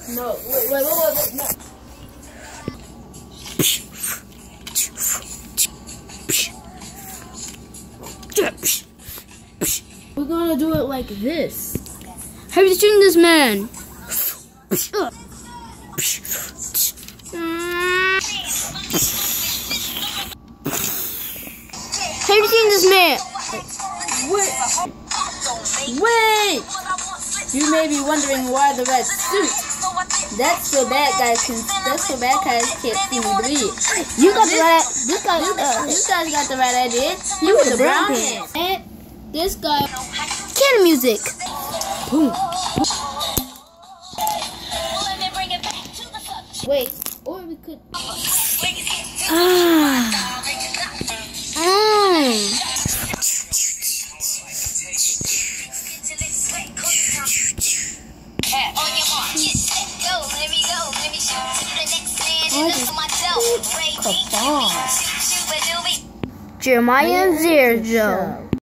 No, wait, no. We're gonna do it like this. Have you seen this man? Have you seen this man? Wait! You may be wondering why the red suit. That's so bad guys can't see me bleed. You got the right. This guy. This guy's got the right idea. You with the brown pants. And this guy. Can music. Boom. Wait, or we could. Jeremiah and Zerjo.